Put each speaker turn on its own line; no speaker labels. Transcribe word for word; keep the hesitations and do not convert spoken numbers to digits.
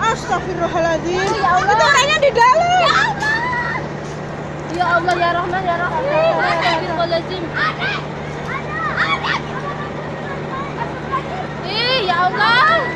Astagfirullahaladzim.
Ya Allah.
Itu orangnya di dalam.
Ya Allah. Ya Allah ya Rahman ya Rahim. Astagfirullahaladzim. Ih, ya Allah.